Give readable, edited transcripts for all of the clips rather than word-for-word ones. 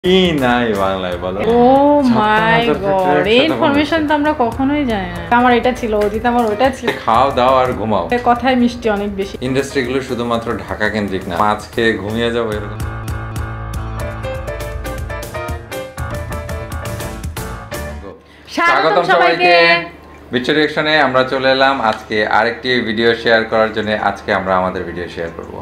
কি নাই বাংলায় বলো। ও মাই গড, এই ইনফরমেশন তো আমরা কখনোই জানি না। আমার এটা ছিল, অজিত আমার ওটা ছিল। খাও দাও আর ঘুমাও, কথায় মিষ্টি অনেক বেশি। ইন্ডাস্ট্রিগুলো শুধুমাত্র ঢাকা কেন্দ্রিক না, মাছ খেয়ে ঘুমিয়ে যাবো এরকম। স্বাগতম সবাইকে বিচ্ছু রিঅ্যাকশনে। আমরা চলে এলাম আজকে আরেকটি ভিডিও শেয়ার করার জন্য। আজকে আমরা আমাদের ভিডিও শেয়ার করব।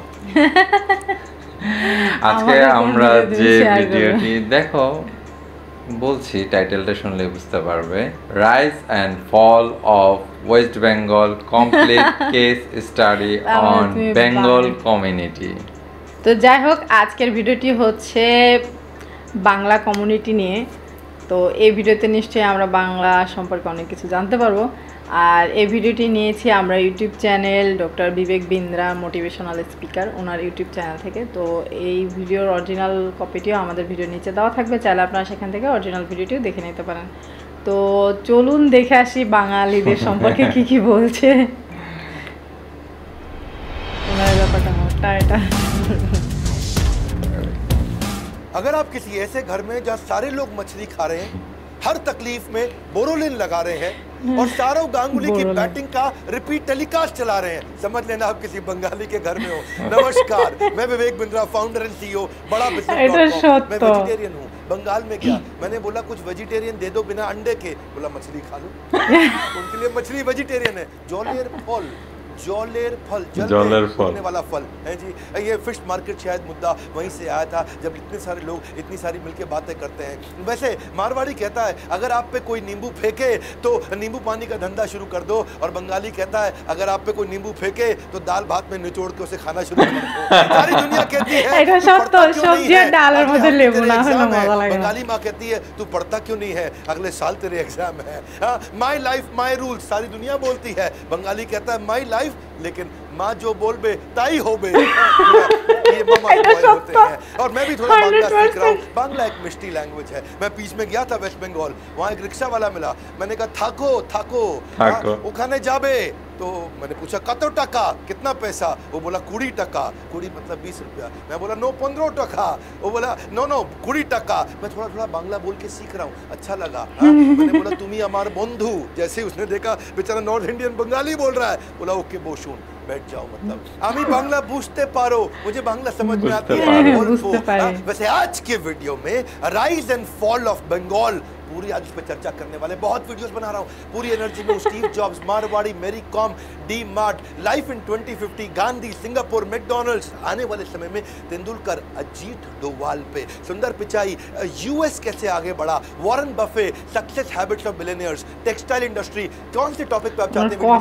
আজকে আমরা যে ভিডিওটি দেখো বলছি, টাইটেলটা শুনলে বুঝতে পারবে। Rise and fall of West Bengal complete case study on Bengal community. তো যাই হোক, আজকের ভিডিওটি হচ্ছে বাংলা কমিউনিটি নিয়ে। তো এই ভিডিওতে নিশ্চয়ই আমরা বাংলা সম্পর্কে অনেক কিছু জানতে পারবো। আর এই ভিডিওটি নিয়েছি আমরা YouTube channel doctor Vivek Bindra motivational speaker, ওনার ইউটিউব চ্যানেল থেকে। তো এই ভিডিওর অরিজিনাল কপিটিও আমাদের ভিডিওর নিচে দেওয়া থাকবে, চাইলে আপনারা সেখান থেকে অরিজিনাল ভিডিওটিও দেখে নিতে পারেন। তো চলুন দেখে আসি বাঙালিদের সম্পর্কে কি কি বলছে। ওনার ব্যাপারটা মোটা এটা। अगर आप किसी ऐसे घर में जहाँ सारे लोग मछली खा रहे हैं, हर तकलीफ में बोरोलिन लगा रहे हैं और सारों गांगुली की बैटिंग का रिपीट टेलीकास्ट चला रहे हैं, समझ लेना आप किसी बंगाली के घर में हो। नमस्कार, मैं Vivek Bindra, founder and CEO Bada business. मैं वेजिटेरियन हूँ। बंगाल में गया, मैंने बोला कुछ वेजिटेरियन दे दो बिना अंडे के, बोला मछली खा लो। उनके लिए मछली वेजिटेरियन है। जॉलेर फल, जॉलेर फल, जल होने वाला फल है जी। ये फिश मार्केट शायद मुद्दा वहीं से आया था, जब इतने सारे लोग इतनी सारी मिलके बातें करते हैं। वैसे मारवाड़ी कहता है अगर आप पे कोई नींबू फेंके तो नींबू पानी का धंधा शुरू कर दो, और बंगाली कहता है अगर आप पे कोई नींबू फेंके तो दाल भात में निचोड़ के उसे खाना शुरू कर दो। सारी दुनिया कहती है बंगाली माँ कहती है तू पढ़ता क्यों नहीं है, अगले साल तेरे एग्जाम है। माई लाइफ माई रूल्स सारी दुनिया बोलती है, बंगाली कहता है माई लाइफ लेकिन माँ जो बोल बे ताई हो बे। ये मामा होते हैं। और मैं भी थोड़ा बांग्ला सीख रहा हूँ। बांग्ला एक मिष्टी लैंग्वेज है। मैं बीच में गया था वेस्ट बंगाल, वहाँ एक रिक्शा वाला मिला, मैंने कहा थाको थाको उखाने जाबे, तो मैंने पूछा कतो टका, कितना पैसा, वो बोला 20 टका, 20 मतलब 20 रुपया। मैं बोला नो 15 टका, वो बोला नो नो 20 टका। मैं थोड़ा थोड़ा बांग्ला बोल के सीख रहा हूँ, अच्छा लगा। मैंने बोला तुम ही हमारे बंधु। जैसे उसने देखा बेचारा नॉर्थ इंडियन बंगाली बोल रहा है, बोला ओके बोशुन बैठ जाओ, मतलब आमी बांग्ला पूछते पारो, मुझे बांग्ला समझ में आती है। वैसे आज के वीडियो में rise and fall of Bengal पूरी आज उस पर चर्चा करने वाले, बहुत वीडियोस बना रहा हूँ पूरी एनर्जी में। Steve Jobs, Marwari, Mary Kom, D Mart, life in 2050, Gandhi, Singapore, McDonald's, आने वाले समय में तेंदुलकर, अजीत डोवाल पे, सुंदर पिचाई, यूएस कैसे आगे बढ़ा, Warren Buffett, success habits of billionaires, textile industry, कौन से टॉपिक पे आप चाहते हैं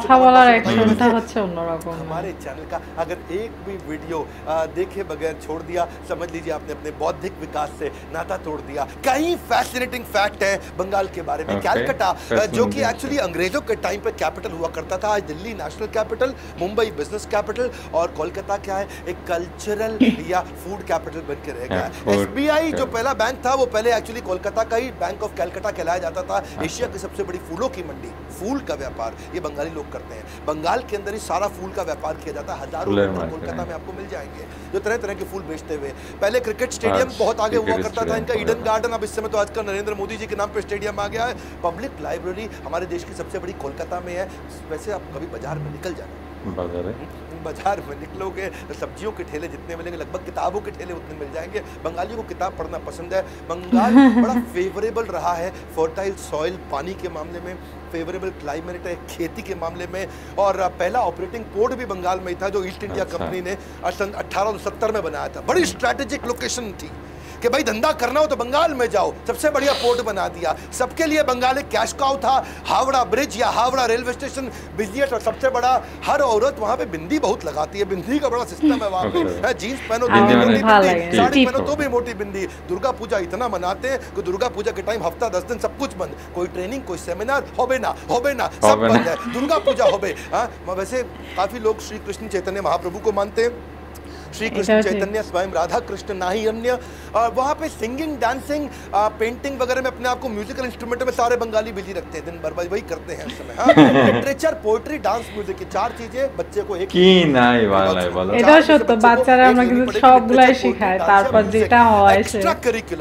हमारे चैनल का अगर एक भी वीडियो देखे बगैर छोड़ दिया, समझ लीजिए आपने अपने बौद्धिक विकास से नाता तोड़ दिया। कई फैसिनेटिंग फैक्ट है बंगाल के बारे में। कैलकाटा जो कि एक्चुअली अंग्रेजों के टाइम पे कैपिटल हुआ करता था, आज Delhi national capital, Mumbai business capital, और कोलकाता क्या है, एक कल्चरल या फूड कैपिटल बन के रह गया। एसबीआई जो पहला बैंक था वो पहले एक्चुअली कोलकाता का ही बैंक ऑफ कैलकाटा कहलाया जाता था। एशिया की सबसे बड़ी फूलों की मंडी, फूल का व्यापार ये बंगाली लोग करते हैं। बंगाल के अंदर ही सारा फूल का व्यापार किया जाता है। हजारों कोलकाता में आपको मिल जाएंगे जो तरह तरह के फूल बेचते हुए। पहले क्रिकेट स्टेडियम बहुत आगे हुआ करता था इनका, ईडन गार्डन। अब इस समय तो आजकल नरेंद्र मोदी जी के नाम पे स्टेडियम आ गया है। पब्लिक लाइब्रेरी हमारे देश की सबसे बड़ी कोलकाता में है। वैसे आप कभी बाजार में निकल जाना, बाजार में निकलोगे सब्जियों के ठेले जितने मिलेंगे, लगभग किताबों के ठेले उतने मिल जाएंगे। बंगालियों को किताब पढ़ना पसंद है। बंगाल बड़ा फेवरेबल रहा है फर्टाइल सॉइल, पानी के मामले में, फेवरेबल क्लाइमेट है खेती के मामले में। और पहला ऑपरेटिंग पोर्ट भी बंगाल में ही था जो ईस्ट इंडिया कंपनी ने 1870 में बनाया था। बड़ी स्ट्रैटेजिक लोकेशन थी कि भाई धंधा करना हो तो बंगाल में जाओ, सबसे बढ़िया पोर्ट बना दिया। सबके लिए बंगाल एक कैश काउ था। हावड़ा ब्रिज या हावड़ा रेलवे स्टेशन बिजिएस्ट, और सबसे बड़ा हर औरत वहाँ पे बिंदी बहुत लगाती है, बिंदी का बड़ा सिस्टम है वहाँ पे। जीन्स पहनो तो मोटी बिंदी, साड़ी पहनो तो भी मोटी बिंदी। दुर्गा पूजा इतना मनाते हैं कि दुर्गा पूजा के टाइम हफ्ता 10 दिन सब कुछ बंद, कोई ट्रेनिंग कोई सेमिनार होबे ना सब बंद है। दुर्गा पूजा होबे। वैसे काफी लोग श्री कृष्ण चैतन्य महाप्रभु को मानते हैं, श्री कृष्ण चैतन्य स्वयं राधा कृष्ण नाही अन्य। वहाँ पे सिंगिंग, डांसिंग, पेंटिंग वगैरह में अपने आप को म्यूजिकल इंस्ट्रूमेंट में सारे बंगाली बिजी रखते हैं, दिन भर वही करते हैं इस समय। लिटरेचर, पोएट्री, डांस, म्यूजिक, ये 4 चीजें बच्चे को एक কি নাই বাংলায় বলো। এটা সত্য, বাচ্চারা আমরা কিন্তু সবগুলাই শেখায়, তারপর যেটা হয় extra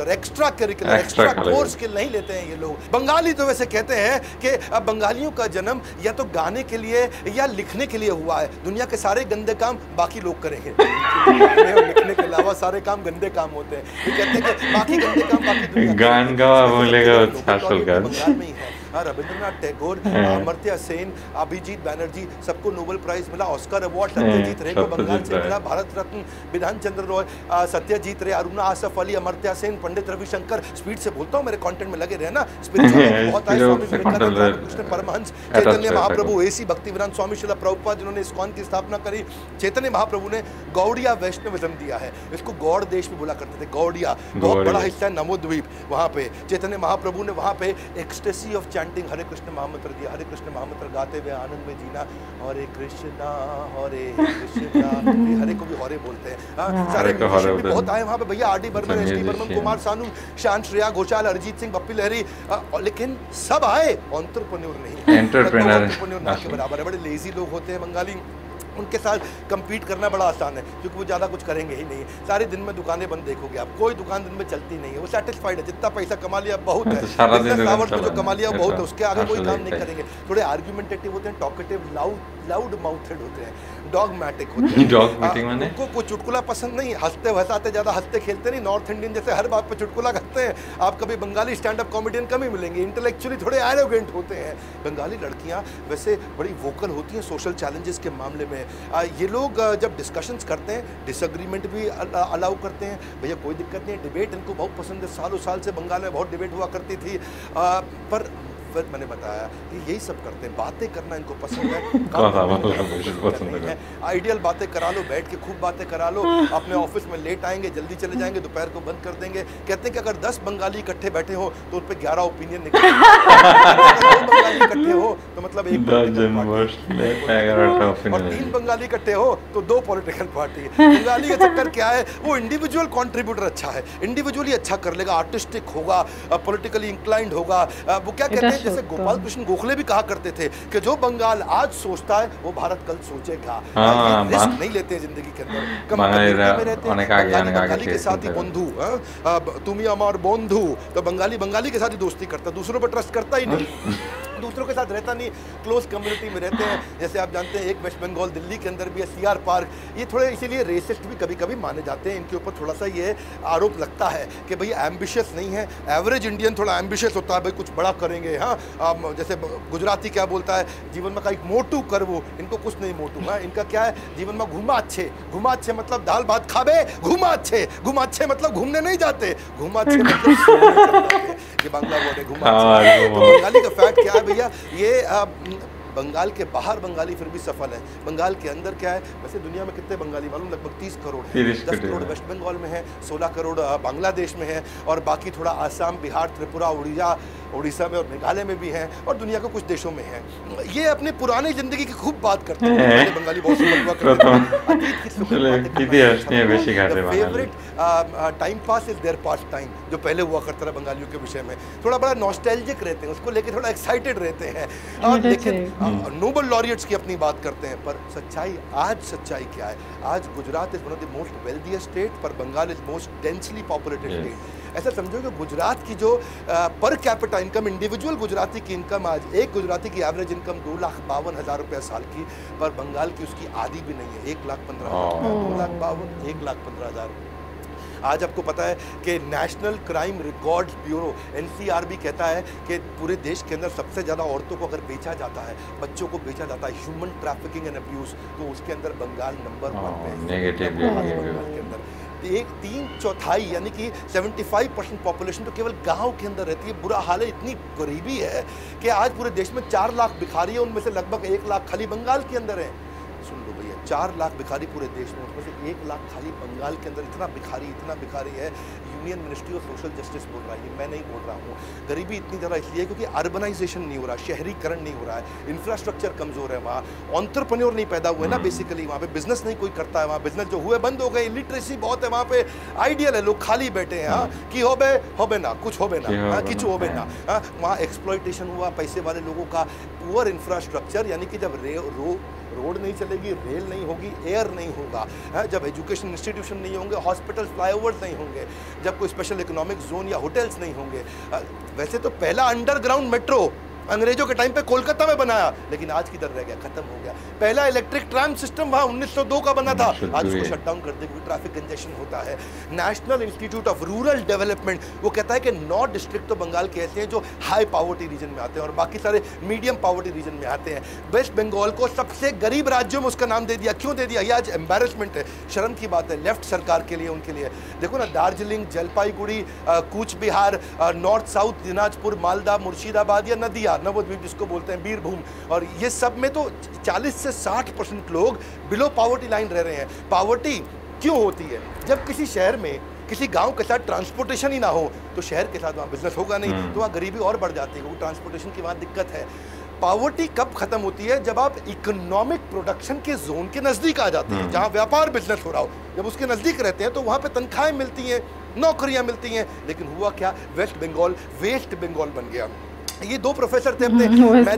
curricular extra course skill नहीं लेते हैं ये लोग। बंगाली तो वैसे कहते हैं कि बंगालियों का जन्म या तो गाने के लिए या लिखने के लिए हुआ है। दुनिया के सारे गंदे काम बाकी लोग करेंगे, गाने और लिखने के अलावा सारे काम गंदे काम होते हैं। ये कहते हैं कि बाकी गंदे काम बाकी दुनिया गान गावा बोलेगा আসল কাজ। बंगाल में ही है। रविंद्रनाथ टैगोर, अमर्त्य सेन, अभिजीत बैनर्जी, सबको नोबेल प्राइज मिला, ऑस्कर अवार्ड सत्यजीत रे को बंगाल से मिला, भारत रत्न विधान चंद्र रॉय, सत्यजीत रे, अरुणा आसफ अली, अमर्त्य सेन, पंडित रविशंकर। स्पीड से बोलता हूँ, मेरे कंटेंट में लगे रहे ना। स्पिरिचुअल बहुत आए, स्वामी विवेकानंद, रामकृष्ण परमहंस, चैतन्य महाप्रभु, एसी भक्तिवेदांत स्वामी, शिला प्रभुपाद जिन्होंने इस्कॉन की स्थापना करी। चैतन्य महाप्रभु ने गौड़िया वैष्णविज्म दिया है, इसको गौड़ देश में बोला करते थे, गौड़िया। बहुत बड़ा हिस्सा है नमोद्वीप, वहाँ पे चैतन्य महाप्रभु ने वहाँ पे ecstasy of chanting Hare Krishna महामंत्र दिया। हरे कृष्ण महामंत्र गाते हुए आनंद में जीना, हरे कृष्णा हरे कृष्णा, हरे को भी हरे बोलते हैं। सारे म्यूजिशियन भी बहुत आए वहाँ पे भैया, R D Burman, S D Burman, Kumar Sanu, Shaan, Shreya Ghoshal, Arijit Singh, Bappi Lahiri, लेकिन सब आए, एंटरप्रेन्योर नहीं। एंटरप्रेन्योर ना के बराबर है। बड़े लेजी लोग होते हैं बंगाली, उनके साथ कम्पीट करना बड़ा आसान है क्योंकि वो ज़्यादा कुछ करेंगे ही नहीं। सारे दिन में दुकानें बंद देखोगे आप, कोई दुकान दिन में चलती नहीं है। वो सेटिस्फाइड है, जितना पैसा कमा लिया बहुत है, बिजनेस आवर्स में जो कमा लिया बहुत है, उसके आगे कोई काम नहीं करेंगे। थोड़े आर्ग्यूमेंटेटिव होते हैं, टॉकेटिव, लाउड माउथेड होते हैं, डॉगमैटिक होते हैं। डॉगमैटिक माने उनको कोई चुटकुला पसंद नहीं, हंसते हंसाते ज़्यादा हंसते खेलते नहीं। नॉर्थ इंडियन जैसे हर बात पे चुटकुला करते हैं, आप कभी बंगाली स्टैंड अप कॉमेडियन कम ही मिलेंगे। इंटेलेक्चुअली थोड़े एरोगेंट होते हैं। बंगाली लड़कियाँ वैसे बड़ी वोकल होती हैं सोशल चैलेंजेस के मामले में। ये लोग जब डिस्कशंस करते हैं, डिसएग्रीमेंट भी अलाउ करते हैं, भैया कोई दिक्कत नहीं है। डिबेट इनको बहुत पसंद है, सालों साल से बंगाल में बहुत डिबेट हुआ करती थी। पर फिर मैंने बताया कि यही सब करते हैं, बातें करना इनको पसंद है। आइडियल बातें करा लो, बैठ के खूब बातें करा लो। अपने ऑफिस में लेट आएंगे, जल्दी चले जाएंगे, दोपहर को बंद कर देंगे। कहते हैं कि अगर 10 बंगाली इकट्ठे बैठे हो तो उन पर 11 ओपिनियन निकले। 2 बंगाली इकट्ठे हो तो मतलब 1 और 3 बंगाली इकट्ठे हो तो 2 पॉलिटिकल पार्टी। बंगाली का चक्कर क्या है, वो इंडिविजुअल कॉन्ट्रीब्यूटर अच्छा है, इंडिविजुअली अच्छा कर लेगा, आर्टिस्टिक होगा, पॉलिटिकली इंक्लाइंड होगा। वो क्या कहते हैं, जैसे गोपाल कृष्ण गोखले भी कहा करते थे कि जो बंगाल आज सोचता है वो भारत कल सोचेगा। रिस्क नहीं लेते हैं जिंदगी के अंदर, में रहते हैं। बंगाली के साथ ही बंधु, तुम ही हमार बंधु, तो बंगाली के साथ ही दोस्ती करता, दूसरों पर ट्रस्ट करता ही नहीं, दूसरों के साथ रहता नहीं, क्लोज कम्युनिटी में रहते हैं। जैसे आप जानते हैं एक वेस्ट बंगाल दिल्ली के अंदर भी है, सीआर पार्क। ये थोड़े इसीलिए रेसिस्ट भी कभी कभी माने जाते हैं। इनके ऊपर थोड़ा सा ये आरोप लगता है कि भाई एम्बिशियस नहीं है। एवरेज इंडियन थोड़ा एम्बिशियस होता है, भाई कुछ बड़ा करेंगे। हाँ, जैसे गुजराती क्या बोलता है, जीवन में कहीं मोटू कर, वो इनको कुछ नहीं मोटू। हाँ, इनका क्या है, जीवन में घुमा अच्छे मतलब दाल भात खाबे, घुमा अच्छे मतलब घूमने नहीं जाते, घुमा अच्छे मतलब ये बांग्ला बोल है, घुमा अच्छे। तो बंगाली का फैक्ट क्या है भैया, ये बंगाल के बाहर बंगाली फिर भी सफल है। बंगाल के अंदर क्या है, वैसे दुनिया में कितने बंगाली मालूम, लगभग 30 करोड़ है। 10 करोड़ वेस्ट बंगाल में है, 16 करोड़ बांग्लादेश में है, और बाकी थोड़ा आसाम, बिहार, त्रिपुरा, उड़ीसा में और मेघालय में भी हैं, और दुनिया के कुछ देशों में हैं। ये अपनी पुरानी जिंदगी की खूब बात करते हैं बंगाली, बहुत favourite time pass is there pass time, जो पहले हुआ करता था बंगालियों के विषय में। थोड़ा बड़ा नॉस्टैल्जिक रहते हैं, उसको लेके थोड़ा एक्साइटेड रहते हैं। लेकिन नोबेल लॉरियट्स की अपनी बात करते हैं, पर सच्चाई क्या है? आज Gujarat is one of the most wealthiest state, पर Bengal is most densely populated state. ऐसा समझो कि गुजरात की जो per capita income, individual Gujarati की इनकम, आज एक गुजराती की एवरेज इनकम 2,52,000 रुपये साल की, पर बंगाल की उसकी आधी भी नहीं है, 1,15,000, 2,52,000, 1,15,000। आज आपको पता है कि national crime records bureau NCRB कहता है कि पूरे देश के अंदर सबसे ज़्यादा औरतों को अगर बेचा जाता है, बच्चों को बेचा जाता है, ह्यूमन ट्रैफिकिंग एंड अब्यूज़, तो उसके अंदर बंगाल नंबर 1 पे है। नेगेटिव के अंदर 3/4 यानी कि 75% पॉपुलेशन तो केवल गांव के अंदर रहती है। बुरा हाल है, इतनी गरीबी है कि आज पूरे देश में 4 लाख भिखारी है, उनमें से लगभग 1 लाख खाली बंगाल के अंदर है। सुन लो भैया, 4 लाख भिखारी पूरे देश में, उसमें से 1 लाख खाली बंगाल के अंदर इतना भिखारी है। Union ministry of social justice बोल रहा है, मैं नहीं बोल रहा हूँ। गरीबी इतनी ज़्यादा इसलिए क्योंकि अर्बनाइजेशन नहीं हो रहा, शहरीकरण नहीं हो रहा है, इंफ्रास्ट्रक्चर कमज़ोर है वहाँ, एंटरप्रेन्योर नहीं पैदा हुए ना बेसिकली वहाँ पे, बिजनेस नहीं कोई करता है वहाँ, बिजनेस जो हुए बंद हो गए, इलिटरेसी बहुत है वहाँ पे, आइडियल है, लोग खाली बैठे हैं, हाँ कि होबे ना कुछ होबे ना, किचु होबे ना, वहाँ एक्सप्लॉयटेशन हुआ पैसे वाले लोगों का, पुअर इंफ्रास्ट्रक्चर, यानी कि जब रोड नहीं चलेगी, रेल नहीं होगी, एयर नहीं होगा, जब एजुकेशन इंस्टीट्यूशन नहीं होंगे, हॉस्पिटल फ्लाईओवर्स नहीं होंगे, जब कोई स्पेशल इकोनॉमिक जोन या होटल्स नहीं होंगे। वैसे तो पहला अंडरग्राउंड मेट्रो अंग्रेजों के टाइम पे कोलकाता में बनाया, लेकिन आज किधर रह गया, खत्म हो गया। पहला इलेक्ट्रिक ट्राम सिस्टम वहाँ 1902 का बना था, आज उसको शट डाउन कर दे क्योंकि ट्रैफिक कंजेशन होता है। National institute of rural development वो कहता है कि 9 डिस्ट्रिक्ट तो बंगाल के ऐसे हैं जो हाई पावर्टी रीजन में आते हैं और बाकी सारे मीडियम पावर्टी रीजन में आते हैं। वेस्ट बंगाल को सबसे गरीब राज्यों में उसका नाम दे दिया, क्यों दे दिया? ये आज एम्बेरसमेंट है, शर्म की बात है लेफ्ट सरकार के लिए, उनके लिए। देखो ना, दार्जिलिंग, जलपाईगुड़ी, कूच बिहार, नॉर्थ साउथ दिनाजपुर, मालदा, मुर्शिदाबाद या नदिया, नवद्वीप जिसको बोलते हैं, बीरभूम, और ये सब में तो 40 से 60% लोग बिलो पावर्टी लाइन रह रहे हैं। पावर्टी क्यों होती है? जब किसी शहर में किसी गांव के साथ ट्रांसपोर्टेशन ही ना हो तो शहर के साथ वहाँ बिजनेस होगा नहीं, तो वहाँ गरीबी और बढ़ जाती है क्योंकि ट्रांसपोर्टेशन की वहाँ दिक्कत है। पावर्टी कब खत्म होती है? जब आप इकोनॉमिक प्रोडक्शन के जोन के नजदीक आ जाते हैं, जहाँ व्यापार बिजनेस हो रहा हो, जब उसके नजदीक रहते हैं तो वहाँ पे तनख्वाहें मिलती हैं, नौकरियां मिलती हैं। लेकिन हुआ क्या? वेस्ट बंगाल बन गया। ये 2 प्रोफेसर थे अपने,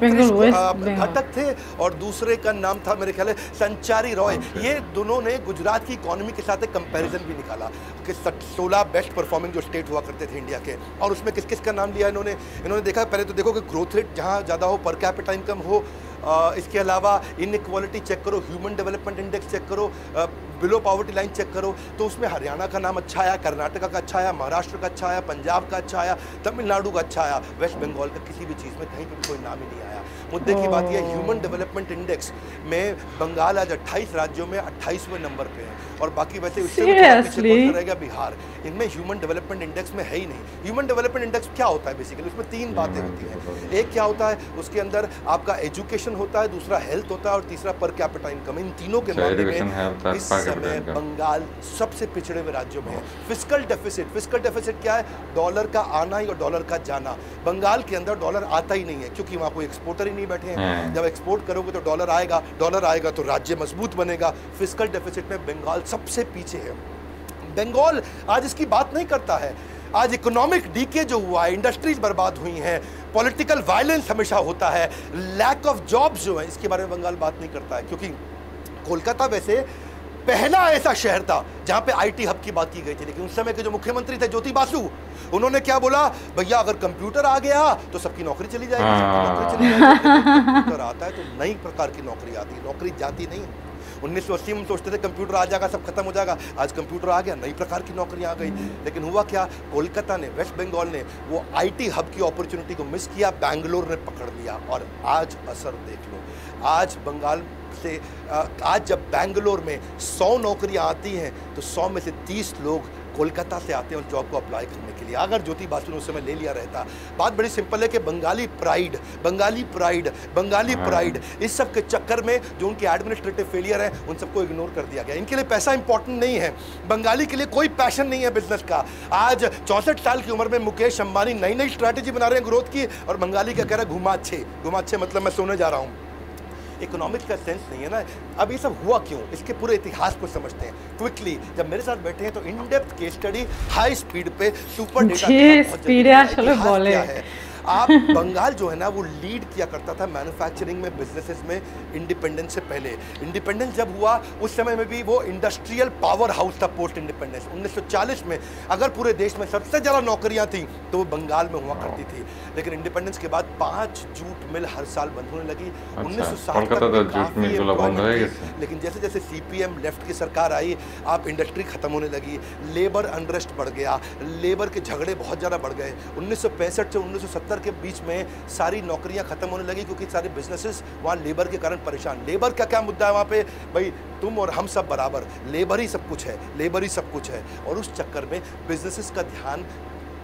घटक थे और दूसरे का नाम था मेरे ख्याल है संचारी रॉय। ये दोनों ने गुजरात की इकोनॉमी के साथ एक कंपैरिजन भी निकाला कि 16 बेस्ट परफॉर्मिंग जो स्टेट हुआ करते थे इंडिया के, और उसमें किस किस का नाम लिया इन्होंने देखा। पहले तो देखो कि ग्रोथ रेट जहाँ ज़्यादा हो, पर कैपिटा इनकम हो, इसके अलावा इनइक्वालिटी चेक करो, ह्यूमन डेवलपमेंट इंडेक्स चेक करो, बिलो पावर्टी लाइन चेक करो, तो उसमें हरियाणा का नाम अच्छा आया, कर्नाटका का अच्छा आया, महाराष्ट्र का अच्छा आया, पंजाब का अच्छा आया, तमिलनाडु का अच्छा आया। वेस्ट बंगाल का किसी भी चीज़ में कहीं पर कोई नाम ही नहीं आया। मुद्दे की बात यह, ह्यूमन डेवलपमेंट इंडेक्स में बंगाल आज 28 राज्यों में 28वें नंबर पे है, और बाकी वैसे उससे पीछे रहेगा बिहार। इनमें ह्यूमन डेवलपमेंट इंडेक्स में है ही नहीं। ह्यूमन डेवलपमेंट इंडेक्स क्या होता है? बेसिकली उसमें 3 बातें होती हैं। एक क्या होता है, उसके अंदर आपका एजुकेशन होता है, दूसरा हेल्थ होता है और तीसरा पर कैपिटा इनकम। इन तीनों के मामले में इस समय बंगाल सबसे पिछड़े हुए राज्यों में है। फिस्कल डेफिसिट क्या है? डॉलर का आना और डॉलर का जाना। बंगाल के अंदर डॉलर आता ही नहीं है क्योंकि वहाँ कोई एक्सपोर्टर ही नहीं बैठे हैं। जब एक्सपोर्ट करोगे तो डॉलर आएगा तो राज्य मजबूत बनेगा। फिस्कल डेफिसिट में बंगाल सबसे पीछे है। बंगाल आज इसकी बात नहीं करता है। आज इकोनॉमिक डीके जो हुआ है, इंडस्ट्रीज बर्बाद हुई हैं, पॉलिटिकल वायलेंस हमेशा होता है, लैक ऑफ जॉब्स जो है, इसके बारे में बंगाल बात नहीं करता है। क्योंकि कोलकाता वैसे पहला ऐसा शहर था जहां पे आईटी हब की बात की गई थी, लेकिन उस समय के जो मुख्यमंत्री थे ज्योति बासु, उन्होंने क्या बोला, भैया अगर कंप्यूटर आ गया तो सबकी नौकरी चली जाएगी। कंप्यूटर आता है तो नई प्रकार की नौकरी आती है, नौकरी जाती नहीं। 1980 में सोचते थे कंप्यूटर आ जाएगा सब खत्म हो जाएगा, आज कंप्यूटर आ गया, नई प्रकार की नौकरियां आ गई। लेकिन हुआ क्या? कोलकाता ने, वेस्ट बंगाल ने वो आईटी हब की अपॉर्चुनिटी को मिस किया, बैंगलोर ने पकड़ लिया, और आज असर देख लो। आज बंगाल से आज जब बैंगलोर में 100 नौकरियां आती हैं तो 100 में से 30 लोग कोलकाता से आते हैं उस जॉब को अप्लाई करने के लिए। अगर ज्योति बासु ने उस समय ले लिया रहता, बात बड़ी सिंपल है कि बंगाली प्राइड इस सब के चक्कर में जो उनके एडमिनिस्ट्रेटिव फेलियर है उन सबको इग्नोर कर दिया गया। इनके लिए पैसा इंपॉर्टेंट नहीं है, बंगाली के लिए कोई पैशन नहीं है बिजनेस का। आज 64 साल की उम्र में मुकेश अंबानी नई स्ट्रैटेजी बना रहे हैं ग्रोथ की, और बंगाली क्या कह रहा है, घुमा अच्छे मतलब मैं सोने जा रहा हूँ। इकोनॉमिक्स का सेंस नहीं है ना। अब ये सब हुआ क्यों, इसके पूरे इतिहास को समझते हैं क्विकली। जब मेरे साथ बैठे हैं तो in depth case study, high speed पे, सुपर डेटा है। आप बंगाल जो है ना वो लीड किया करता था मैन्युफैक्चरिंग में, बिजनेसेस में, इंडिपेंडेंस से पहले। इंडिपेंडेंस जब हुआ उस समय में भी वो इंडस्ट्रियल पावर हाउस था पोस्ट इंडिपेंडेंस। 1940 में अगर पूरे देश में सबसे ज़्यादा नौकरियां थी तो वो बंगाल में हुआ करती थी। लेकिन इंडिपेंडेंस के बाद 5 जूट मिल हर साल बंद होने लगी। 1960 तक काफ़ी, लेकिन जैसे जैसे CPM लेफ्ट की सरकार आई, आप इंडस्ट्री खत्म होने लगी, लेबर अनरेस्ट बढ़ गया, लेबर के झगड़े बहुत ज़्यादा बढ़ गए। 1965 से 1970 के बीच में सारी नौकरियां खत्म होने लगी क्योंकि सारे बिजनेसेस वहाँ लेबर के कारण परेशान। लेबर का क्या मुद्दा है वहाँ पे, भाई तुम और हम सब बराबर, लेबर ही सब कुछ है। और उस चक्कर में बिजनेसेस का ध्यान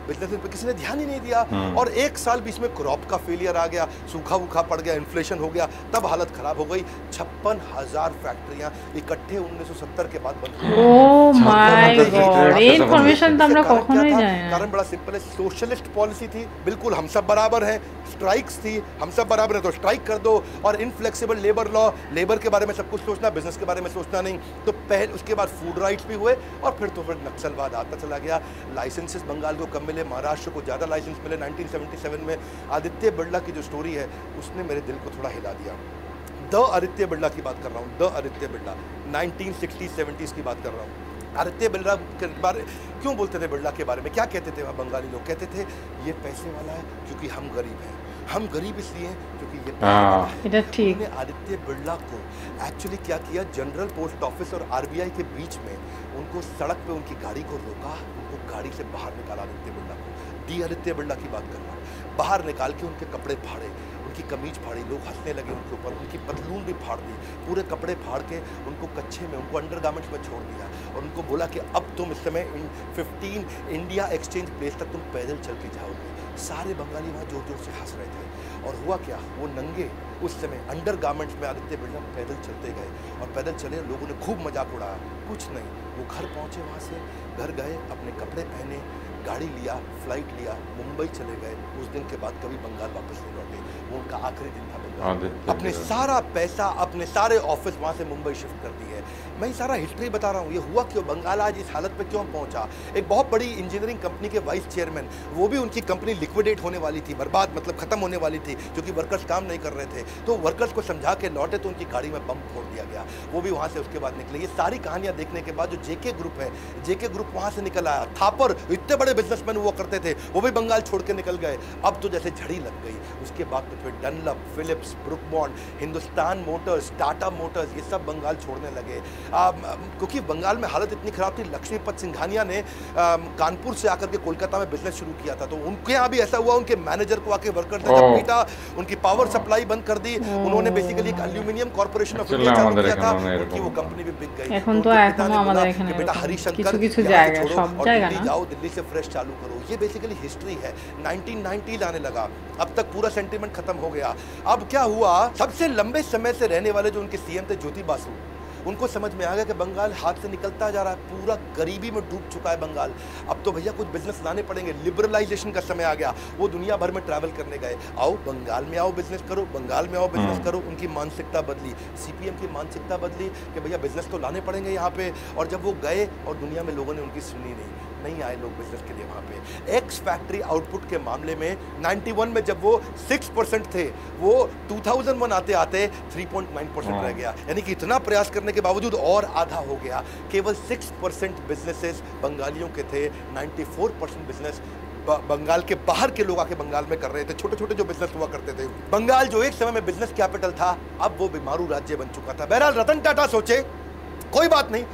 बिजनेस पे किसी ने ध्यान ही नहीं दिया। और 1 साल बीच में क्रॉप का फेलियर आ गया, सूखा वूखा पड़ गया, इन्फ्लेशन हो गया, तब हालत खराब हो गई। 56,000 फैक्ट्रियां इकट्ठे 1970 के बाद बंद हो ओह माय गॉड, ये इन्फॉर्मेशन तो हमरा कखनो ही जाने। कारण बड़ा सिंपल है, सोशलिस्ट पॉलिसी थी, बिल्कुल हम सब बराबर हैं, स्ट्राइक्स थी, हम सब बराबर हैं तो स्ट्राइक कर दो, और इनफ्लेक्सिबल लेबर लॉ, लेबर के बारे में सब कुछ सोचना, बिजनेस के बारे में सोचना नहीं। तो पहले उसके बाद फूड राइट्स भी हुए, और फिर नक्सलवाद आता चला गया। लाइसेंसेस बंगाल को कम मिले, महाराष्ट्र को ज़्यादा लाइसेंस मिले। 1977 में आदित्य बिरला की जो स्टोरी है उसने मेरे दिल को थोड़ा हिला दिया। द आदित्य बिरला की बात कर रहा हूँ, द आदित्य बिरला 1960-70s की बात कर रहा हूँ। आदित्य बिरला के बारे क्यों बोलते थे, बिरला के बारे में क्या कहते थे वहाँ बंगाली लोग? कहते थे ये पैसे वाला है क्योंकि हम गरीब हैं, हम गरीब इसलिए हैं क्योंकि ये पैसे वाला है। उन्होंने आदित्य बिरला को एक्चुअली क्या किया, जनरल पोस्ट ऑफिस और आरबीआई के बीच में उनको सड़क पे उनकी गाड़ी को रोका, उनको गाड़ी से बाहर निकाला। आदित्य बिरला को, डी आदित्य बिरला की बात कर रहा हूँ, बाहर निकाल के उनके कपड़े फाड़े, उनकी कमीज फाड़ी, लोग हंसने लगे उनके ऊपर, उनकी पतलून भी फाड़ दी, पूरे कपड़े फाड़ के उनको कच्छे में, उनको अंडरगारमेंट्स में छोड़ दिया, और उनको बोला कि अब तुम इस समय 15 इंडिया एक्सचेंज प्लेस तक तुम पैदल चल के जाओगे। सारे बंगाली वहाँ जोर जोर से हंस रहे थे, और हुआ क्या, वो नंगे उस समय अंडरगारमेंट्स में आदित्य बिरला पैदल चलते गए, और पैदल चले, लोगों ने खूब मजाक उड़ाया। कुछ नहीं, वो घर पहुँचे, वहाँ से घर गए, अपने कपड़े पहने, गाड़ी लिया, फ्लाइट लिया, मुंबई चले गए। उस दिन के बाद कभी बंगाल वापस नहीं लौटे, वो उनका आखिरी दिन था बंगाल। अपने सारा पैसा, अपने सारे ऑफिस वहाँ से मुंबई शिफ्ट कर दिए। मैं सारा हिस्ट्री बता रहा हूँ, ये हुआ क्यों, बंगाल आज इस हालत पे क्यों पहुँचा। एक बहुत बड़ी इंजीनियरिंग कंपनी के वाइस चेयरमैन, वो भी उनकी कंपनी लिक्विडेट होने वाली थी, बर्बाद मतलब खत्म होने वाली थी, क्योंकि वर्कर्स काम नहीं कर रहे थे। तो वर्कर्स को समझा के लौटे तो उनकी गाड़ी में बम फोड़ दिया गया, वो भी वहाँ से उसके बाद निकले। ये सारी कहानियाँ देखने के बाद जो जेके ग्रुप है, जेके ग्रुप वहाँ से निकल आया। थापर इतने बड़े बिजनेसमैन हुआ करते थे, वो भी बंगाल छोड़ के निकल गए। अब तो जैसे झड़ी लग गई। उसके बाद तो फिर Dunlop, Philips, Brooke Bond, Hindustan Motors, Tata Motors, ये सब बंगाल छोड़ने लगे, क्योंकि बंगाल में हालत इतनी खराब थी। लक्ष्मीपत सिंघानिया ने कानपुर से आकर के कोलकाता में बिजनेस शुरू किया था, तो उनके यहाँ भी ऐसा हुआ, उनके मैनेजर को आके वर्कर ने जब पीटा, उनकी पावर सप्लाई बंद कर दी। उन्होंने बेसिकली एक एल्यूमिनियम कॉर्पोरेशन ऑफ इंडिया चालू किया था, उनकी वो कंपनी भी बिक गई। এখন তো এখনো আমাদের এখানে बेटा हरिशंकर কিছু জায়গা সব জায়গা दिल्ली না जाओ, दिल्ली से फ्रेश चालू करो। ये बेसिकली हिस्ट्री है। 1990 आने लगा, अब तक पूरा सेंटीमेंट खत्म हो गया। अब क्या हुआ, सबसे लंबे समय से रहने वाले जो उनके सीएम थे ज्योति बासु, उनको समझ में आ गया कि बंगाल हाथ से निकलता जा रहा है, पूरा गरीबी में डूब चुका है बंगाल। अब तो भैया कुछ बिजनेस लाने पड़ेंगे, लिबरलाइजेशन का समय आ गया। वो दुनिया भर में ट्रैवल करने गए, आओ बंगाल में आओ बिजनेस करो, बंगाल में आओ बिजनेस करो। उनकी मानसिकता बदली, सीपीएम की मानसिकता बदली कि भैया बिजनेस तो लाने पड़ेंगे यहाँ पे। और जब वो गए और दुनिया में लोगों ने उनकी सुनी नहीं आए लोग बिजनेस के लिए वहाँ पे। एक्स फैक्ट्री आउटपुट के मामले में 91 में जब वो 6% थे, वो 2001 आते आते 3.9% रह गया। यानी कि इतना प्रयास करने के बावजूद और आधा हो गया। केवल 6% बिजनेसेस बंगालियों के थे, 94% बिजनेस बंगाल के बाहर के लोग आके बंगाल में कर रहे थे। छोटे छोटे जो बिजनेस हुआ करते थे। बंगाल जो एक समय में बिजनेस कैपिटल था, अब वो बीमारू राज्य बन चुका था। बहरहाल रतन टाटा सोचे कोई बात नहीं,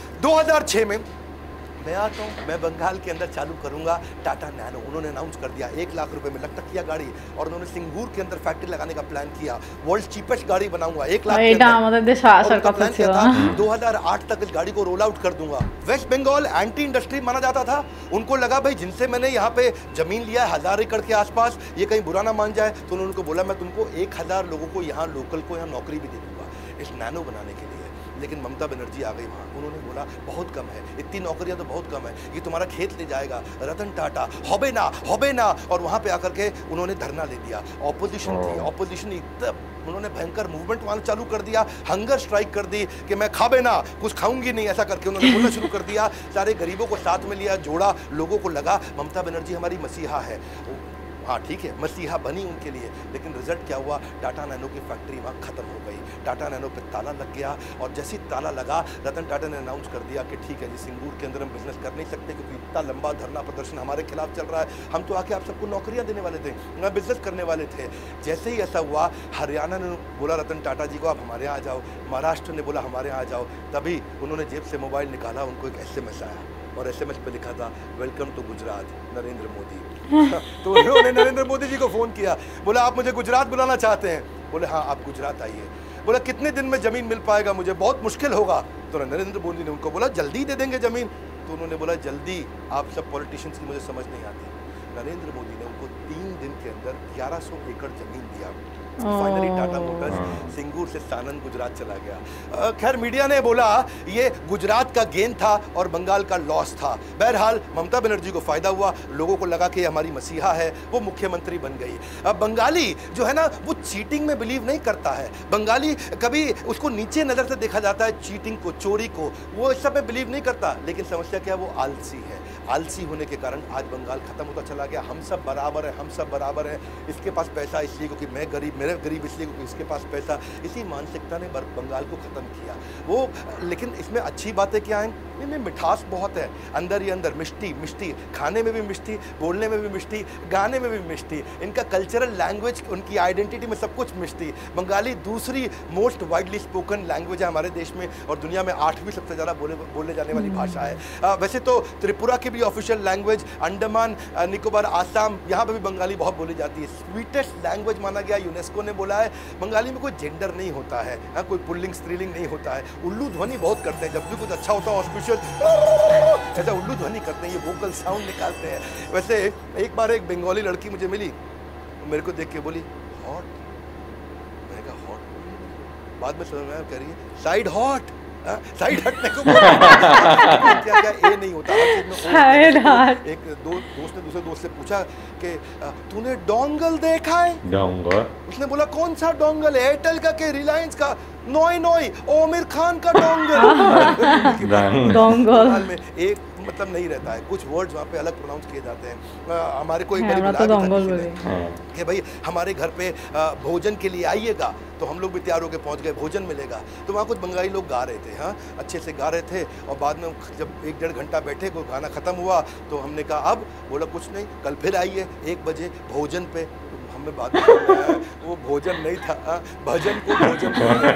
2006 में मैं आता हूँ, मैं बंगाल के अंदर चालू करूंगा टाटा नैनो। उन्होंने अनाउंस कर दिया 1 लाख रुपए में लगता किया गाड़ी, और उन्होंने सिंगूर के अंदर फैक्ट्री लगाने का प्लान किया। वर्ल्ड चीपेस्ट गाड़ी बनाऊंगा 1 लाख के अंदर। 2008 तक इस गाड़ी को रोल आउट कर दूंगा। वेस्ट बंगाल एंटी इंडस्ट्री माना जाता था। उनको लगा भाई जिनसे मैंने यहाँ पे जमीन लिया है 1000 एकड़ के आसपास, ये कहीं बुरा ना मान जाए, तो उन्होंने उनको बोला मैं तुमको 1000 लोगों को यहाँ लोकल को यहाँ नौकरी भी दे दूंगा इस नैनो बनाने के लिए। लेकिन ममता बनर्जी आ गई वहाँ, उन्होंने बोला बहुत कम है, इतनी नौकरियां तो बहुत कम है, ये तुम्हारा खेत ले जाएगा रतन टाटा, होबे ना। और वहाँ पे आकर के उन्होंने धरना ले दिया। ऑपोजिशन थी, ऑपोजिशन इतना उन्होंने भयंकर मूवमेंट वहाँ चालू कर दिया, हंगर स्ट्राइक कर दी कि मैं खाबे ना, कुछ खाऊंगी नहीं, ऐसा करके उन्होंने बोलना शुरू कर दिया। सारे गरीबों को साथ में लिया, जोड़ा, लोगों को लगा ममता बनर्जी हमारी मसीहा है। हाँ ठीक है, मसीहा बनी उनके लिए, लेकिन रिजल्ट क्या हुआ, टाटा नैनो की फैक्ट्री वहाँ खत्म हो गई। टाटा नैनो पे ताला लग गया, और जैसे ही ताला लगा रतन टाटा ने अनाउंस कर दिया कि ठीक है जी, सिंगूर के अंदर हम बिजनेस कर नहीं सकते क्योंकि इतना लंबा धरना प्रदर्शन हमारे खिलाफ चल रहा है, हम तो आके आप सबको नौकरियाँ देने वाले थे, हम बिजनेस करने वाले थे। जैसे ही ऐसा हुआ, हरियाणा ने बोला रतन टाटा जी को आप हमारे यहाँ आ जाओ, महाराष्ट्र ने बोला हमारे यहाँ आ जाओ। तभी उन्होंने जेब से मोबाइल निकाला, उनको एक SMS आया, और SMS पे लिखा था वेलकम टू गुजरात नरेंद्र मोदी। तो उन्होंने नरेंद्र मोदी जी को फ़ोन किया, बोला आप मुझे गुजरात बुलाना चाहते हैं? बोले हाँ आप गुजरात आइए। बोला कितने दिन में ज़मीन मिल पाएगा मुझे, बहुत मुश्किल होगा। तो नरेंद्र मोदी ने उनको बोला जल्दी दे देंगे ज़मीन। तो उन्होंने बोला जल्दी आप सब पॉलिटिशियंस की मुझे समझ नहीं आती, नरेंद्र मोदी ने उनको 3 दिन के अंदर 1100 एकड़ जमीन दिया। फाइनली टाटा मोटर्स सिंगूर से सानंद गुजरात चला गया। खैर मीडिया ने बोला ये गुजरात का गेन था और बंगाल का लॉस था। बहरहाल ममता बनर्जी को फायदा हुआ, लोगों को लगा कि हमारी मसीहा है, वो मुख्यमंत्री बन गई। अब बंगाली जो है ना वो चीटिंग में बिलीव नहीं करता है। बंगाली कभी उसको नीचे नजर से देखा जाता है, चीटिंग को, चोरी को, वो इस सब में बिलीव नहीं करता। लेकिन समस्या क्या है, वो आलसी है। आलसी होने के कारण आज बंगाल खत्म होता चला गया। हम सब बराबर हैं, हम सब बराबर हैं, इसके पास पैसा इसलिए क्योंकि मैं गरीब, मेरे गरीब इसलिए क्योंकि इसके पास पैसा, इसी मानसिकता ने बंगाल को ख़त्म किया वो। लेकिन इसमें अच्छी बातें क्या हैं, इनमें मिठास बहुत है, अंदर ही अंदर मिष्टी मिष्टी, खाने में भी मिष्टी, बोलने में भी मिष्टी, गाने में भी मिष्टी, इनका कल्चरल लैंग्वेज, उनकी आइडेंटिटी में सब कुछ मिष्टी। बंगाली दूसरी मोस्ट वाइडली स्पोकन लैंग्वेज है हमारे देश में और दुनिया में 8वीं सबसे ज़्यादा बोले जाने वाली भाषा है। वैसे तो त्रिपुरा की भी ऑफिशियल लैंग्वेज, अंडमान निकोबार, आसाम, यहाँ पर भी बंगाली बहुत बोली जाती है। स्वीटेस्ट लैंग्वेज माना गया, यूनेस्को ने बोला है। बंगाली में कोई जेंडर नहीं होता है, कोई पुल्लिंग स्त्रीलिंग नहीं होता है। उल्लू ध्वनि बहुत करते हैं, जब भी कुछ अच्छा होता है ऑस्पिशियल ऐसा उल्लू ध्वनि करते हैं, ये वोकल साउंड निकालते हैं। वैसे एक बार एक बंगाली लड़की मुझे मिली, मेरे को देख के बोली हॉट, मैंने कहा हॉट, बाद में समझ में आया कह रही है साइड हॉट, साइड हटने को क्या क्या ए नहीं होता साइड हट। एक दोस्त ने दूसरे दोस्त से पूछा कि तूने डोंगल देखा है? डोंगल? उसने बोला कौन सा डोंगल, एयरटेल का के रिलायंस का? नोई नोई, आमिर खान का डोंगल। डोंगल में एक मतलब नहीं रहता है, कुछ वर्ड्स वहाँ पे अलग प्रोनाउंस किए जाते हैं। हमारे को एक बार कि भाई हमारे घर पे भोजन के लिए आइएगा, तो हम लोग भी तैयार होकर पहुँच गए, भोजन मिलेगा। तो वहाँ कुछ बंगाली लोग गा रहे थे, हाँ अच्छे से गा रहे थे। और बाद में जब 1-1.5 घंटा बैठे, कोई गाना ख़त्म हुआ तो हमने कहा अब, बोला कुछ नहीं, कल फिर आइए 1 बजे भोजन पे। हमें बात वो भोजन नहीं था, भजन को भोजन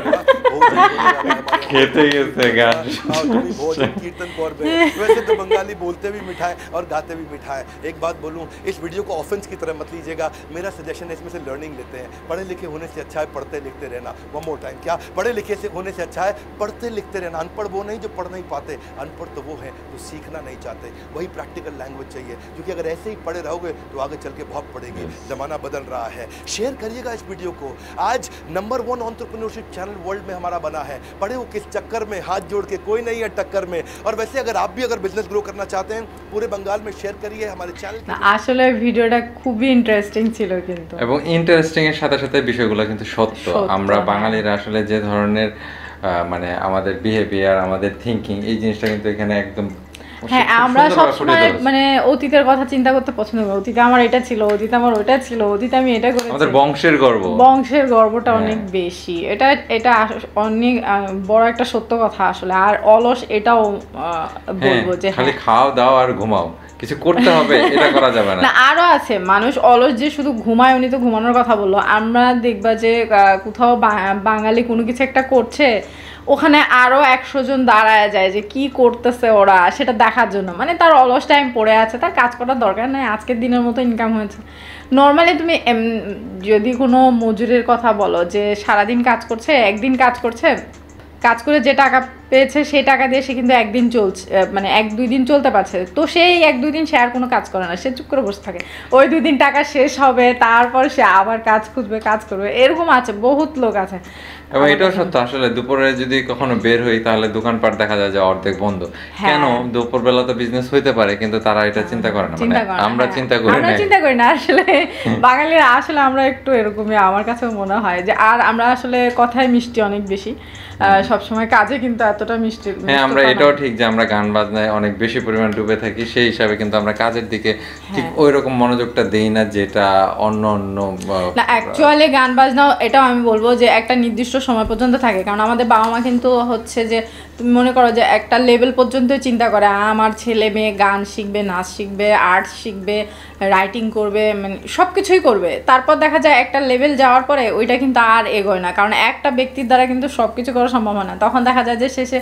भोजन कीर्तन कौर। वैसे तो बंगाली बोलते भी मिठाई और गाते भी मिठाई। एक बात बोलूं, इस वीडियो को ऑफेंस की तरह मत लीजिएगा, मेरा सजेशन है इसमें से लर्निंग लेते हैं। पढ़े लिखे होने से अच्छा है पढ़ते लिखते रहना। वन मोर टाइम, क्या पढ़े लिखे से होने से अच्छा है पढ़ते लिखते रहना। अनपढ़ वो नहीं जो पढ़ नहीं पाते, अनपढ़ तो वो हैं जो सीखना नहीं चाहते। वही प्रैक्टिकल लैंग्वेज चाहिए, क्योंकि अगर ऐसे ही पढ़े रहोगे तो आगे चल के बहुत पड़ेगी। जमाना बदल रहा है, शेयर करिएगा इस वीडियो को। आज नंबर 1 एंटरप्रेन्योरशिप चैनल वर्ल्ड में हमारा बना है। पढ़े हो किस चक्कर में, हाथ जोड़ के, कोई नहीं है टक्कर में। और वैसे अगर आप भी अगर बिजनेस ग्रो करना चाहते हैं, पूरे बंगाल में शेयर करिए हमारे चैनल। আসলে ভিডিওটা খুবই ইন্টারেস্টিং ছিল কিন্তু, এবং ইন্টারেস্টিং এর সাথে সাথে বিষয়গুলো কিন্তু সত্য। আমরা বাঙালিরা আসলে যে ধরনের মানে আমাদের বিহেভিয়ার, আমাদের থিংকিং, এই জিনিসটা কিন্তু এখানে একদম হ্যাঁ, আমরা সবসময় মানে অতীতের কথা চিন্তা করতে পছন্দ করি। অতীতে আমার এটা ছিল, অতীতে আমার ওটা ছিল, অতীতে আমি এটা করেছি। আমাদের বংশের গর্বটা অনেক বেশি। এটা অনেক বড় একটা সত্য কথা আসলে। আর অলস এটাও বলবো যে খালি খাও দাও আর ঘুমাও, কিছু করতে হবে, এটা করা যাবে না। না, আরো আছে মানুষ অলস যে শুধু ঘুমায়, উনি তো ঘুমানোর কথা বললো। আমরা দেখবা যে কোথাও বাঙালি কোনো কিছু একটা করছে, ওখানে আরো 100 জন দাঁড়ায় যায় যে কি করতেছে ওরা, সেটা দেখার জন্য। মানে তার অলস টাইম পড়ে আছে, তার কাজ করার দরকার নাই, আজকের দিনের মতো ইনকাম হয়েছে। নর্মালি তুমি যদি কোনো মজুরের কথা বলো যে সারাদিন কাজ করছে, একদিন কাজ করছে, কাজ করে যে টাকা পেয়েছে সেই টাকা দিয়ে সে কিন্তু একদিন চলছে, মানে 1-2 দিন চলতে পারছে। তো সেই 1-2 দিন সে আর কোনো কাজ করে না, সে চুপ করে বসে থাকে। ওই 2 দিন টাকা শেষ হবে, তারপর সে আবার কাজ খুঁজবে, কাজ করবে। এরকম আছে, বহুত লোক আছে। এবং এটাও সত্য, আসলে দুপুরে যদি কখনো বের হই তাহলে দোকানপাট দেখা যায় যে অর্ধেক বন্ধ। কেন? দুপুর বেলা তো বিজনেস হইতে পারে, কিন্তু তারা এটা চিন্তা করে না। মানে আমরা চিন্তা করি না আসলে। বাঙালিরা আসলে আমরা একটু এরকমই, আমার কাছেও মনে হয় যে। আর আমরা আসলে কথায় মিষ্টি অনেক বেশি, সবসময় কাজে কিন্তু এতটা মিষ্টি। হ্যাঁ, আমরা এটাও ঠিক যে আমরা গান বাজনায় অনেক বেশি পরিমাণ ডুবে থাকি, সেই হিসাবে কিন্তু আমরা কাজের দিকে ঠিক ওই রকম মনোযোগটা দেই না যেটা অন্য না। অ্যাকচুয়ালি গান বাজনাও, এটাও আমি বলবো যে একটা নির্দিষ্ট সময় পর্যন্ত থাকে। কারণ আমাদের বাবা মা কিন্তু হচ্ছে যে, তুমি মনে করো যে একটা লেভেল পর্যন্ত চিন্তা করে আমার ছেলে মেয়ে গান শিখবে, নাচ শিখবে, আর্টস শিখবে, রাইটিং করবে, মানে সব কিছুই করবে। তারপর দেখা যায় একটা লেভেল যাওয়ার পরে ওইটা কিন্তু আর এগোয় না, কারণ একটা ব্যক্তির দ্বারা কিন্তু সব কিছু করা সম্ভব হয় না। তখন দেখা যায় যে শেষে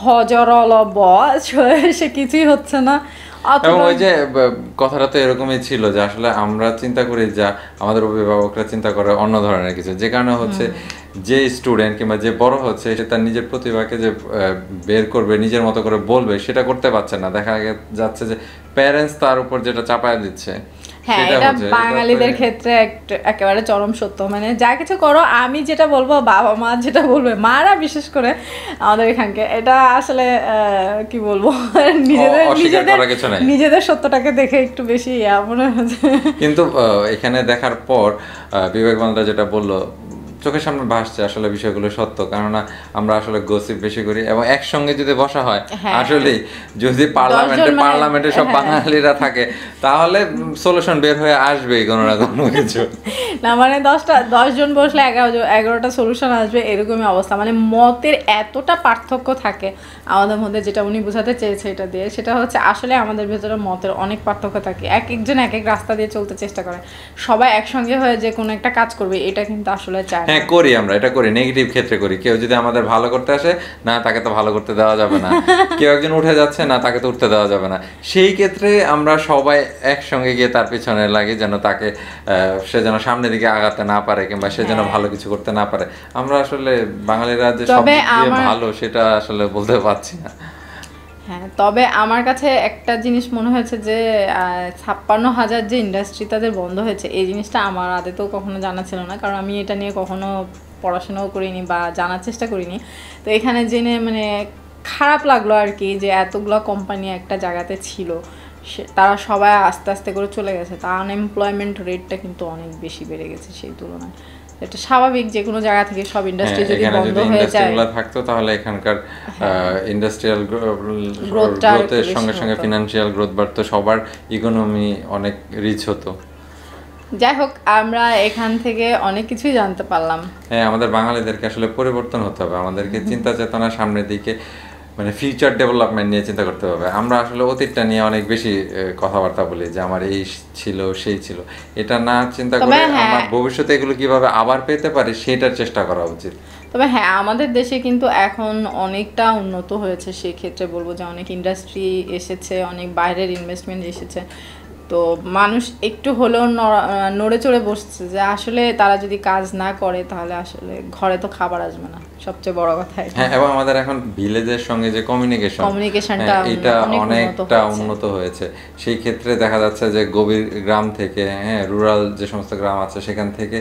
হজরল বস, সে কিছুই হচ্ছে না। এবং ওই যে কথাটা তো এরকমই ছিল যে আসলে আমরা চিন্তা করি যা আমাদের অভিভাবকরা চিন্তা করে অন্য ধরনের কিছু, যে কারণে হচ্ছে যে স্টুডেন্ট কিংবা যে বড় হচ্ছে সে তার নিজের প্রতিভাকে যে বের করবে, নিজের মতো করে বলবে, সেটা করতে পারছে না। দেখা যাচ্ছে যে প্যারেন্টস তার উপর যেটা চাপায় দিচ্ছে। হ্যাঁ, এটা বাঙালিদের ক্ষেত্রে একেবারে চরম সত্য। মানে যা কিছু করো, আমি যেটা বলবো, বাবা মা যেটা বলবে, মারা বিশেষ করে আমাদের এখানকে, এটা আসলে কি বলবো, নিজেদের সত্যটাকে দেখে একটু বেশি মনে হচ্ছে। কিন্তু এখানে দেখার পর বিবেক বান্দা যেটা বললো, চোখের সামনে ভাসছে আসলে বিষয়গুলো সত্য। কেননা আমরা আসলে গসিপ বেশি করি, এবং একসঙ্গে যদি বসা হয়, আসলে যদি পার্লামেন্টে সব বাঙালিরা থাকে, তাহলে সলিউশন বের হয়ে আসবে কোনো না কোনো কিছু। না মানে 10 জন বসলে 11টা সলিউশন আসবে, এরকমই অবস্থা। মানে মতের এতটা পার্থক্য থাকে আমাদের মধ্যে, যেটা উনি বোঝাতে চেয়েছে এটা দিয়ে, সেটা হচ্ছে আসলে আমাদের ভেতরে মতের অনেক পার্থক্য থাকে। এক একজন এক এক রাস্তা দিয়ে চলতে চেষ্টা করে, সবাই একসঙ্গে হয়ে যে কোনো একটা কাজ করবে, এটা কিন্তু আসলে চায়। হ্যাঁ, করি আমরা, এটা করি, নেগেটিভ ক্ষেত্রে করি। কেউ যদি আমাদের ভালো করতে আসে, না তাকে তো ভালো করতে দেওয়া যাবে না। কেউ একজন উঠে যাচ্ছে, না তাকে তো উঠতে দেওয়া যাবে না। সেই ক্ষেত্রে আমরা সবাই একসঙ্গে গিয়ে তার পিছনে লাগি, যেন তাকে সে যেন সামনের দিকে আগাতে না পারে, কিংবা সে যেন ভালো কিছু করতে না পারে। আমরা আসলে বাঙালিরা যে সব দিক দিয়ে ভালো, সেটা আসলে বলতে পারছি না। হ্যাঁ, তবে আমার কাছে একটা জিনিস মনে হয়েছে যে 56,000 যে ইন্ডাস্ট্রি তাদের বন্ধ হয়েছে, এই জিনিসটা আমার আদতেও কখনো জানা ছিল না, কারণ আমি এটা নিয়ে কখনো পড়াশোনাও করিনি বা জানার চেষ্টা করিনি। তো এখানে জেনে মানে খারাপ লাগলো আর কি, যে এতগুলো কোম্পানি একটা জায়গাতে ছিল, তারা সবাই আস্তে আস্তে করে চলে গেছে। তা আনএমপ্লয়মেন্ট রেটটা কিন্তু অনেক বেশি বেড়ে গেছে সেই তুলনায়। এটা স্বাভাবিক, যে কোনো জায়গা থেকে সব ইন্ডাস্ট্রি যদি বন্ধ হয়ে যায়, থাকতো তাহলে এখানকার ইন্ডাস্ট্রিয়াল গ্রোথের সঙ্গে সঙ্গে ফিনান্সিয়াল গ্রোথ বাড়তো, সবার ইকোনমি অনেক রিচ হতো। যাই হোক, আমরা এখান থেকে অনেক কিছুই জানতে পারলাম। হ্যাঁ, আমাদের বাঙালিদেরকে আসলে পরিবর্তন হতে হবে, আমাদেরকে চিন্তা চেতনা সামনের দিকে, মানে ফিউচার ডেভেলপমেন্ট নিয়ে চিন্তা করতে হবে। আমরা আসলে অতীতটা নিয়ে অনেক বেশি কথাবার্তা বলি, যে আমার এই ছিল সেই ছিল, এটা না চিন্তা করে আমরা ভবিষ্যতে এগুলো কিভাবে আবার পেতে পারি সেটার চেষ্টা করা উচিত। তবে হ্যাঁ, আমাদের দেশে কিন্তু এখন অনেকটা উন্নত হয়েছে, সেই ক্ষেত্রে বলবো যে অনেক ইন্ডাস্ট্রি এসেছে, অনেক বাইরের ইনভেস্টমেন্ট এসেছে। তো মানুষ একটু হলেও নড়ে চড়ে বসছে, যে আসলে তারা যদি কাজ না করে তাহলে আসলে ঘরে তো খাবার আসবে না, সবচেয়ে বড় কথা। হ্যাঁ, এবং আমাদের এখন ভিলেজের সঙ্গে যে কমিউনিকেশনটা এটা অনেকটা উন্নত হয়েছে। সেই ক্ষেত্রে দেখা যাচ্ছে যে গভীর গ্রাম থেকে, হ্যাঁ, রুরাল যে সমস্ত গ্রাম আছে, সেখান থেকে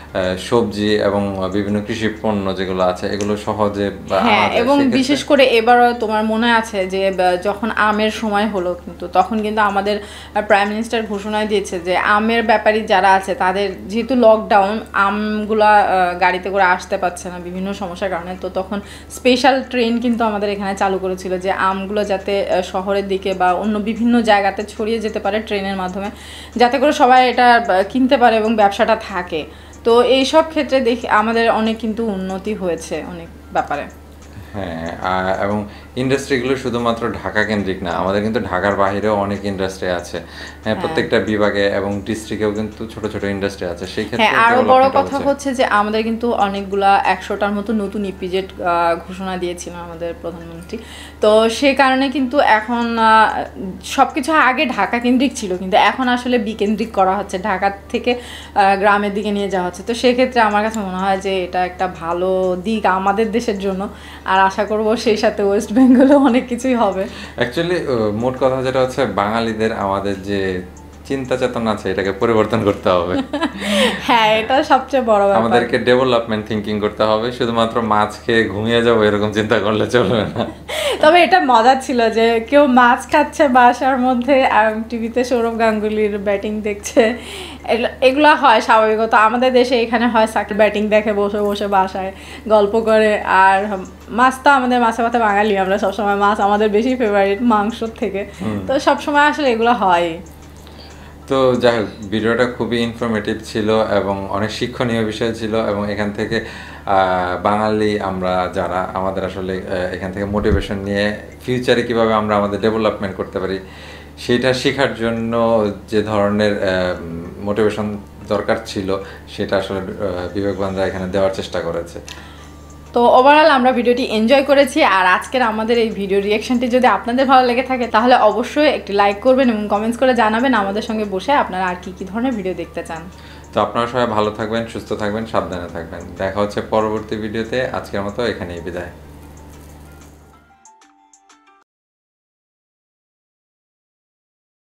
সবজি এবং বিভিন্ন কৃষি পণ্য যেগুলো আছে, এগুলো সহজে। হ্যাঁ, এবং বিশেষ করে এবারও তোমার মনে আছে যে যখন আমের সময় হলো, কিন্তু তখন কিন্তু আমাদের প্রাইম মিনিস্টার ঘোষণা দিয়েছে যে আমের ব্যাপারী যারা আছে তাদের যেহেতু লকডাউন, আমগুলা গাড়িতে করে আসতে পারছে না বিভিন্ন সমস্যার কারণে, তো তখন স্পেশাল ট্রেন কিন্তু আমাদের এখানে চালু করেছিল, যে আমগুলো যাতে শহরের দিকে বা অন্য বিভিন্ন জায়গাতে ছড়িয়ে যেতে পারে ট্রেনের মাধ্যমে, যাতে করে সবাই এটা কিনতে পারে এবং ব্যবসাটা থাকে। তো এই সব ক্ষেত্রে দেখি আমাদের অনেক কিন্তু উন্নতি হয়েছে অনেক ব্যাপারে। হ্যাঁ, এবং ইন্ডাস্ট্রিগুলো শুধুমাত্র ঢাকা কেন্দ্রিক না, আমাদের কিন্তু ঢাকার বাইরেও অনেক ইন্ডাস্ট্রি আছে। হ্যাঁ, প্রত্যেকটা বিভাগে এবং ডিস্ট্রিক্টেও কিন্তু ছোট ছোট ইন্ডাস্ট্রি আছে। সেই ক্ষেত্রে আরো বড় কথা হচ্ছে যে আমাদের কিন্তু অনেকগুলা 100টার মতো নতুন ইপিজেড ঘোষণা দিয়েছিল আমাদের প্রধানমন্ত্রী। তো সেই কারণে কিন্তু এখন সবকিছু আগে ঢাকা কেন্দ্রিক ছিল, কিন্তু এখন আসলে বিকেন্দ্রিক করা হচ্ছে, ঢাকা থেকে গ্রামের দিকে নিয়ে যাওয়া হচ্ছে। তো সেক্ষেত্রে আমার কাছে মনে হয় যে এটা একটা ভালো দিক আমাদের দেশের জন্য, আর আশা করব সেই সাথে ওয়েস্ট বেঙ্গলে অনেক কিছুই হবে। অ্যাকচুয়ালি মোট কথা যেটা হচ্ছে, বাঙালিদের আমাদের যে চিন্তা চেতনা আছে এটাকে পরিবর্তন করতে হবে। হ্যাঁ, এটা সবচেয়ে বড় ব্যাপার। আমাদেরকে ডেভেলপমেন্ট থিঙ্কিং করতে হবে, শুধুমাত্র মাছ খেয়ে ঘুমিয়ে যাবো এরকম চিন্তা করলে চলবে না। তবে এটা মজা ছিল যে কেউ মাছ খাচ্ছে বাসার মধ্যে, আর টিভিতে সৌরভ গাঙ্গুলির ব্যাটিং দেখছে, এগুলো হয় স্বাভাবিকত। আমাদের দেশে এখানে হয় সাকিব ব্যাটিং দেখে বসে বসে বাসায় গল্প করে। আর মাছ তো আমাদের মাছে ভাতে বাঙালি, আমরা সবসময় মাছ আমাদের বেশি ফেভারিট মাংসর থেকে, তো সবসময় আসলে এগুলো হয়। তো যাই হোক, ভিডিওটা খুবই ইনফরমেটিভ ছিল এবং অনেক শিক্ষণীয় বিষয় ছিল, এবং এখান থেকে বাঙালি আমরা যারা, আমাদের আসলে এখান থেকে মোটিভেশন নিয়ে ফিউচারে কিভাবে আমরা আমাদের ডেভেলপমেন্ট করতে পারি সেটা শেখার জন্য যে ধরনের মোটিভেশন দরকার ছিল, সেটা আসলে বিবেক বান্দা এখানে দেওয়ার চেষ্টা করেছে। তো ওভারঅল আমরা ভিডিওটি এনজয় করেছি। আর আজকের আমাদের এই ভিডিও রিয়াকশনটি যদি আপনাদের ভালো লেগে থাকে তাহলে অবশ্যই একটি লাইক করবেন এবং কমেন্টস করে জানাবেন আমাদের সঙ্গে বসে আপনারা আর কি ধরনের ভিডিও দেখতে চান। তো আপনারা সবাই ভালো থাকবেন, সুস্থ থাকবেন, সাবধানে থাকবেন। দেখা হচ্ছে পরবর্তী ভিডিওতে। আজকের মতো এখানেই বিদায়।